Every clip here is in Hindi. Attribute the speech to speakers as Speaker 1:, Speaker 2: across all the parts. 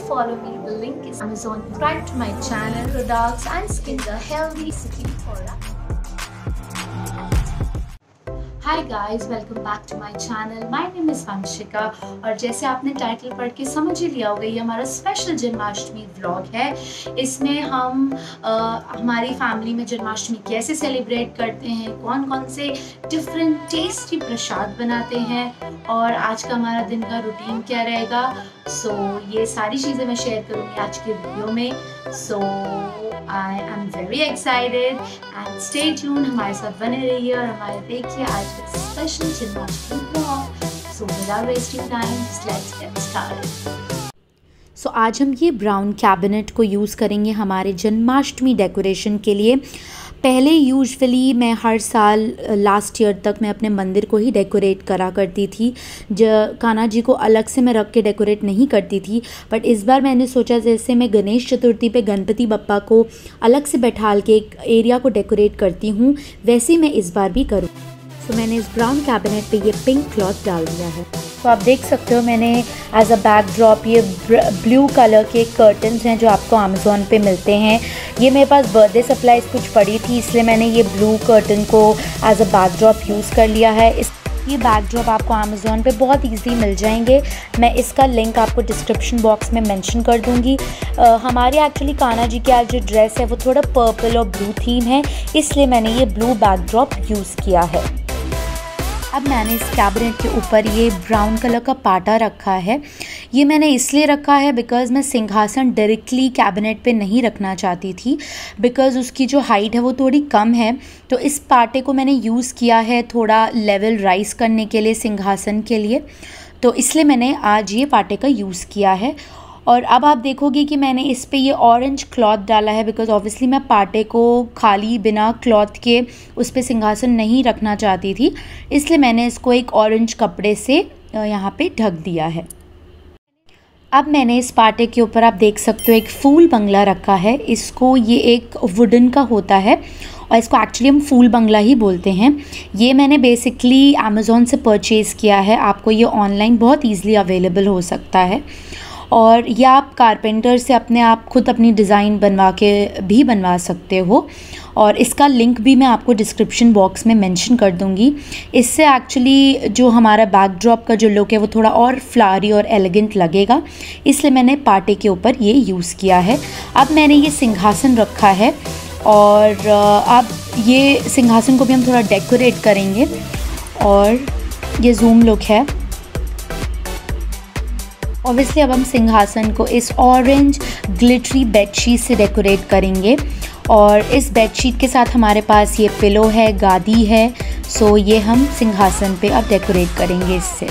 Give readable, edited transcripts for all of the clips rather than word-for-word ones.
Speaker 1: follow me, the link is Amazon. Subscribe to my channel, products and skincare healthy city for us. Hi guys, welcome back to my channel. My name is Vanshika और जैसे आपने टाइटल पढ़ के समझ ही लिया होगा, ये हमारा स्पेशल जन्माष्टमी व्लॉग है। इसमें हम हमारी फैमिली में जन्माष्टमी कैसे सेलिब्रेट करते हैं, कौन कौन से डिफरेंट टेस्टी प्रसाद बनाते हैं और आज का हमारा दिन का रूटीन क्या रहेगा। ये सारी चीज़ें मैं शेयर करूँगी आज के वीडियो में। I am very excited and stay tuned, हमारे साथ बने रहिए और हमारे देखिए आज का special Janmashtami vlog. Without wasting time, let's get started.
Speaker 2: आज हम ये ब्राउन कैबिनेट को यूज़ करेंगे हमारे जन्माष्टमी डेकोरेशन के लिए। पहले यूजुअली मैं हर साल लास्ट ईयर तक मैं अपने मंदिर को ही डेकोरेट करा करती थी। कान्हा जी को अलग से मैं रख के डेकोरेट नहीं करती थी, बट इस बार मैंने सोचा जैसे मैं गणेश चतुर्थी पे गणपति बप्पा को अलग से बैठाल के एक एरिया को डेकोरेट करती हूँ, वैसे ही मैं इस बार भी करूँ। मैंने इस ब्राउन कैबिनेट पे ये पिंक क्लॉथ डाल दिया है। आप देख सकते हो मैंने एज अ बैकड्रॉप ये ब्लू कलर के कर्टन्स हैं जो आपको अमेज़ॉन पे मिलते हैं। ये मेरे पास बर्थडे सप्लाईज कुछ पड़ी थी, इसलिए मैंने ये ब्लू कर्टन को एज अ बैकड्रॉप यूज़ कर लिया है। ये बैकड्रॉप आपको अमेज़ॉन पे बहुत ईज़िली मिल जाएंगे। मैं इसका लिंक आपको डिस्क्रिप्शन बॉक्स में मेंशन कर दूँगी। हमारे एक्चुअली कान्हा जी की आज जो ड्रेस है वो थोड़ा पर्पल और ब्लू थीम है, इसलिए मैंने ये ब्लू बैकड्रॉप यूज़ किया है। अब मैंने इस कैबिनेट के ऊपर ये ब्राउन कलर का पाटा रखा है। ये मैंने इसलिए रखा है बिकॉज़ मैं सिंहासन डायरेक्टली कैबिनेट पे नहीं रखना चाहती थी, बिकॉज़ उसकी जो हाइट है वो थोड़ी कम है। तो इस पाटे को मैंने यूज़ किया है थोड़ा लेवल राइज़ करने के लिए सिंहासन के लिए, तो इसलिए मैंने आज ये पाटे का यूज़ किया है। और अब आप देखोगे कि मैंने इस पे ये ऑरेंज क्लॉथ डाला है बिकॉज़ ऑब्वियसली मैं पाटे को खाली बिना क्लॉथ के उस पे सिंहासन नहीं रखना चाहती थी, इसलिए मैंने इसको एक ऑरेंज कपड़े से यहाँ पे ढक दिया है। अब मैंने इस पाटे के ऊपर आप देख सकते हो एक फूल बंगला रखा है। इसको ये एक वुडन का होता है और इसको एक्चुअली हम फूल बंगला ही बोलते हैं। ये मैंने बेसिकली अमेज़ॉन से परचेज़ किया है। आपको ये ऑनलाइन बहुत ईज़िली अवेलेबल हो सकता है और या आप कारपेंटर से आप खुद अपनी डिज़ाइन बनवा के भी बनवा सकते हो और इसका लिंक भी मैं आपको डिस्क्रिप्शन बॉक्स में मेंशन कर दूंगी। इससे एक्चुअली जो हमारा बैकड्रॉप का जो लुक है वो थोड़ा और फ्लावरी और एलिगेंट लगेगा, इसलिए मैंने पाटे के ऊपर ये यूज़ किया है। अब मैंने ये सिंहासन रखा है और अब ये सिंहासन को भी हम थोड़ा डेकोरेट करेंगे और ये जूम लुक है। ऑब्वियसली अब हम सिंहासन को इस ऑरेंज ग्लिटरी बेडशीट से डेकोरेट करेंगे और इस बेडशीट के साथ हमारे पास ये पिलो है, गादी है। ये हम सिंहासन पे अब डेकोरेट करेंगे इससे।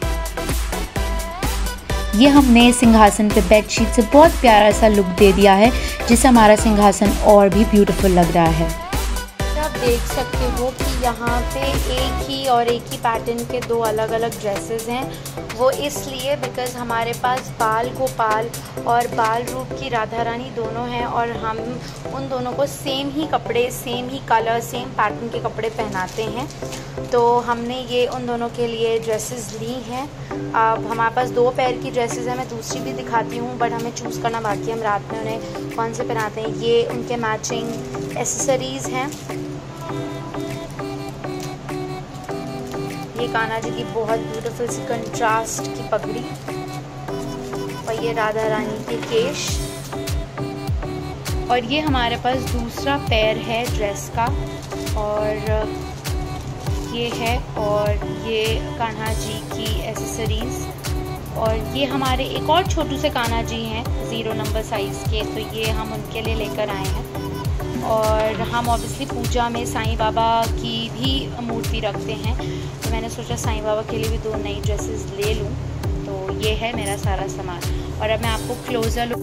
Speaker 2: ये हमने सिंहासन पे बेडशीट से बहुत प्यारा सा लुक दे दिया है, जिससे हमारा सिंहासन और भी ब्यूटीफुल लग रहा है।
Speaker 3: आप देख सकते हो कि यहाँ पे एक ही पैटर्न के दो अलग अलग ड्रेसेस हैं। वो इसलिए बिकॉज़ हमारे पास बाल गोपाल और बाल रूप की राधा रानी दोनों हैं और हम उन दोनों को सेम ही कपड़े, सेम ही कलर, सेम पैटर्न के कपड़े पहनाते हैं। तो हमने ये उन दोनों के लिए ड्रेसेस ली हैं। अब हमारे पास दो पैर की ड्रेसेस हैं, मैं दूसरी भी दिखाती हूँ, बट हमें चूज़ करना बाकी है हम रात में उन्हें कौन से पहनाते हैं। ये उनके मैचिंग एसेसरीज़ हैं। ये कान्हा जी की बहुत ब्यूटीफुल सी कंट्रास्ट की पगड़ी और ये राधा रानी के केश और ये हमारे पास दूसरा पैर है ड्रेस का और ये है और ये कान्हा जी की एसेसरीज़ और ये हमारे एक और छोटू से कान्हा जी हैं 0 नंबर साइज़ के, तो ये हम उनके लिए लेकर आए हैं। और हम ऑब्वियसली पूजा में साईं बाबा की भी मूर्ति रखते हैं, तो मैंने सोचा साईं बाबा के लिए भी 2 नई ड्रेसेस ले लूँ। तो ये है मेरा सारा सामान और अब मैं आपको क्लोज़र लुक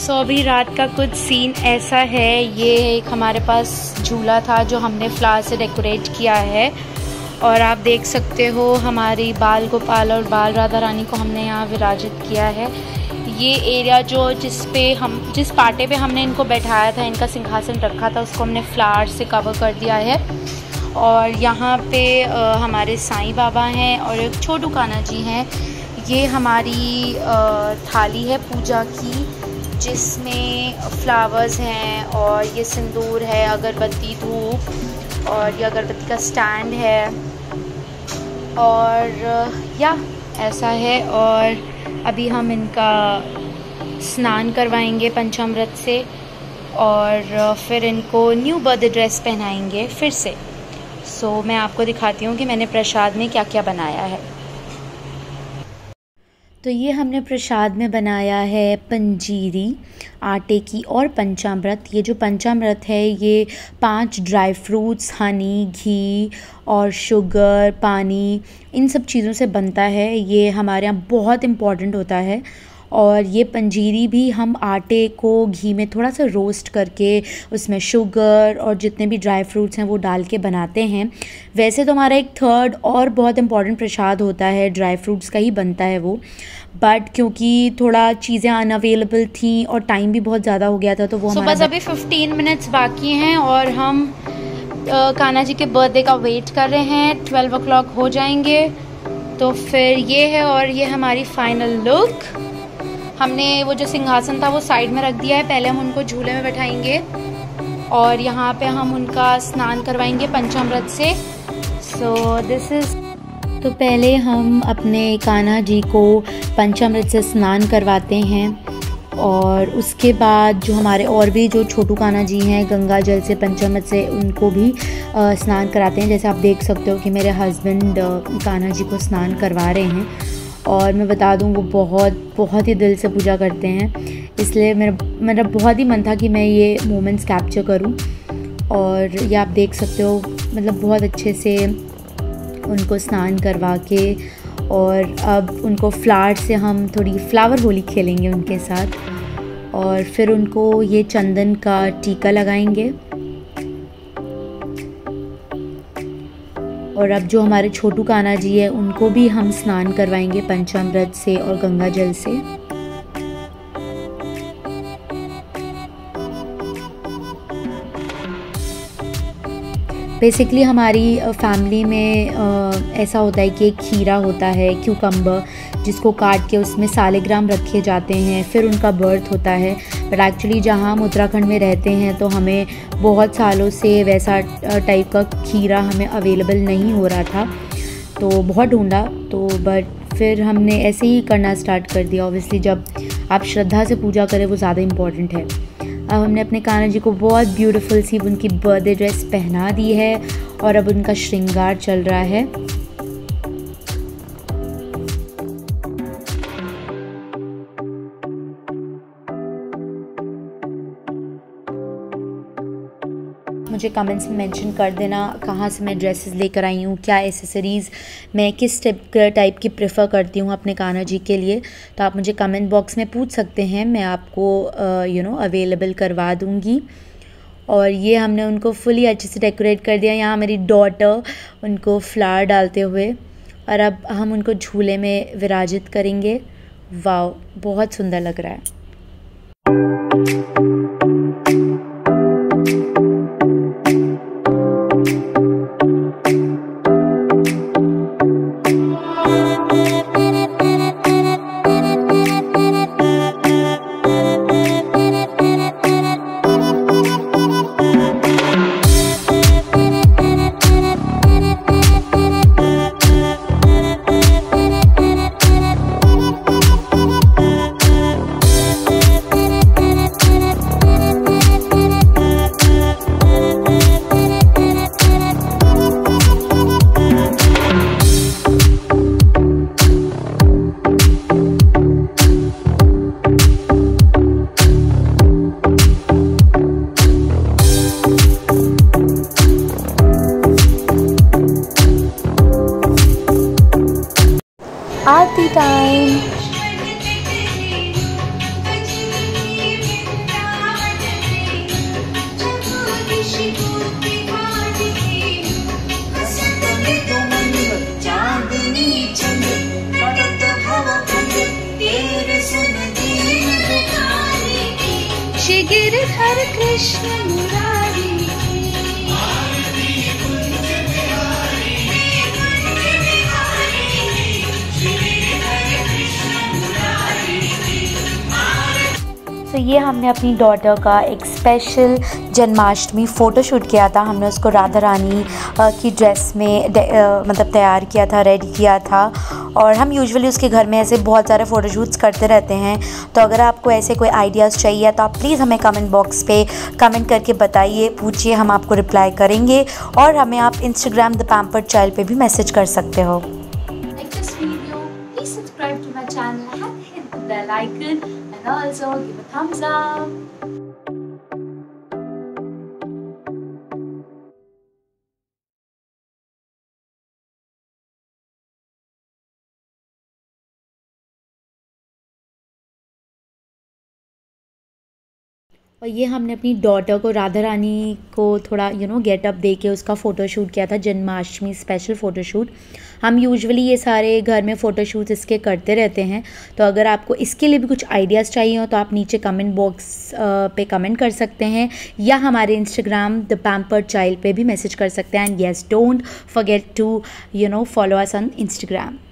Speaker 3: सो अभी रात का कुछ सीन ऐसा है, ये एक हमारे पास झूला था जो हमने फ्लावर से डेकोरेट किया है और आप देख सकते हो हमारी बाल गोपाल और बाल राधा रानी को हमने यहाँ विराजित किया है। ये एरिया जिस पाटे पे हमने इनको बैठाया था, इनका सिंहासन रखा था, उसको हमने फ्लावर से कवर कर दिया है। और यहाँ पे हमारे साईं बाबा हैं और एक छोटू कान्हा जी हैं। ये हमारी थाली है पूजा की, जिसमें फ्लावर्स हैं और ये सिंदूर है, अगरबत्ती, धूप और ये अगरबत्ती का स्टैंड है और या ऐसा है। और अभी हम इनका स्नान करवाएंगे पंचामृत से और फिर इनको न्यू बर्थडे ड्रेस पहनाएंगे फिर से। सो मैं आपको दिखाती हूँ कि मैंने प्रसाद में क्या क्या बनाया है।
Speaker 2: तो ये हमने प्रसाद में बनाया है पंजीरी आटे की और पंचामृत। ये जो पंचामृत है ये 5 ड्राई फ्रूट्स, हनी, घी और शुगर, पानी, इन सब चीज़ों से बनता है। ये हमारे यहाँ बहुत इम्पॉर्टेंट होता है। और ये पंजीरी भी हम आटे को घी में थोड़ा सा रोस्ट करके उसमें शुगर और जितने भी ड्राई फ्रूट्स हैं वो डाल के बनाते हैं। वैसे तो हमारा एक थर्ड और बहुत इम्पॉर्टेंट प्रसाद होता है, ड्राई फ्रूट्स का ही बनता है वो, बट क्योंकि थोड़ा चीज़ें अनअवेलेबल थी और टाइम भी बहुत ज़्यादा हो गया था तो वो
Speaker 3: बस अभी 15 मिनट्स बाकी हैं और हम कान्हा जी के बर्थडे का वेट कर रहे हैं। 12 o'clock हो जाएंगे तो फिर ये है। और ये हमारी फाइनल लुक। हमने वो जो सिंहासन था वो साइड में रख दिया है, पहले हम उनको झूले में बैठाएंगे और यहाँ पे हम उनका स्नान करवाएंगे पंचामृत से। So this is.
Speaker 2: तो पहले हम अपने कान्हा जी को पंचामृत से स्नान करवाते हैं और उसके बाद जो हमारे और भी जो छोटू कान्हा जी हैं गंगा जल से पंचामृत से उनको भी स्नान कराते हैं। जैसे आप देख सकते हो कि मेरे हस्बैंड कान्हा जी को स्नान करवा रहे हैं और मैं बता दूं वो बहुत ही दिल से पूजा करते हैं, इसलिए मेरा बहुत ही मन था कि मैं ये मोमेंट्स कैप्चर करूं। और ये आप देख सकते हो मतलब बहुत अच्छे से उनको स्नान करवा के और अब उनको फ्लावर से हम थोड़ी फ्लावर होली खेलेंगे उनके साथ और फिर उनको ये चंदन का टीका लगाएंगे। और अब जो हमारे छोटू कान्हा जी है उनको भी हम स्नान करवाएंगे पंचामृत से और गंगा जल से। बेसिकली हमारी फैमिली में ऐसा होता है कि एक खीरा होता है, क्यूकम्बर, जिसको काट के उसमें सालिग्राम रखे जाते हैं, फिर उनका बर्थ होता है। बट एक्चुअली जहाँ हम उत्तराखंड में रहते हैं तो हमें बहुत सालों से वैसा टाइप का खीरा हमें अवेलेबल नहीं हो रहा था, तो बहुत ढूंढा तो बट फिर हमने ऐसे ही करना स्टार्ट कर दिया। ऑब्वियसली जब आप श्रद्धा से पूजा करें वो ज़्यादा इम्पॉर्टेंट है। अब हमने अपने कान्हा जी को बहुत ब्यूटीफुल सी उनकी बर्थडे ड्रेस पहना दी है और अब उनका श्रृंगार चल रहा है। मुझे कमेंट्स में मेंशन कर देना कहाँ से मैं ड्रेसेस लेकर आई हूँ, क्या एसेसरीज़ मैं किस टाइप की प्रेफर करती हूँ अपने कान्हा जी के लिए। तो आप मुझे कमेंट बॉक्स में पूछ सकते हैं, मैं आपको अवेलेबल करवा दूँगी। और ये हमने उनको फुली अच्छे से डेकोरेट कर दिया। यहाँ मेरी डॉटर उनको फ्लावर डालते हुए और अब हम उनको झूले में विराजित करेंगे। वाव, बहुत सुंदर लग रहा है। आरती टाइम।
Speaker 1: गिरिधर कृष्ण मुरारी
Speaker 2: तो ये हमने अपनी डॉटर का एक स्पेशल जन्माष्टमी फ़ोटोशूट किया था। हमने उसको राधा रानी की ड्रेस में मतलब तैयार किया था, रेडी किया था। और हम यूजुअली उसके घर में ऐसे बहुत सारे फ़ोटोशूट्स करते रहते हैं। तो अगर आपको ऐसे कोई आइडियाज़ चाहिए तो आप प्लीज़ हमें कमेंट बॉक्स पे कमेंट करके बताइए, पूछिए, हम आपको रिप्लाई करेंगे। और हमें आप इंस्टाग्राम द पैम्पर्ड चाइल्ड पे भी मैसेज कर सकते हो।
Speaker 1: Like this video, please subscribe to my channel and hit the bell icon and also give a thumbs up.
Speaker 2: और ये हमने अपनी डॉटर को, राधा रानी को थोड़ा गेटअप दे के उसका फ़ोटोशूट किया था, जन्माष्टमी स्पेशल फ़ोटोशूट। हम यूजुअली ये सारे घर में फ़ोटोशूट इसके करते रहते हैं। तो अगर आपको इसके लिए भी कुछ आइडियाज़ चाहिए हो तो आप नीचे कमेंट बॉक्स पे कमेंट कर सकते हैं, या हमारे इंस्टाग्राम द पैम्पर्ड चाइल्ड पे भी मैसेज कर सकते हैं। And yes, don't forget to follow us on Instagram.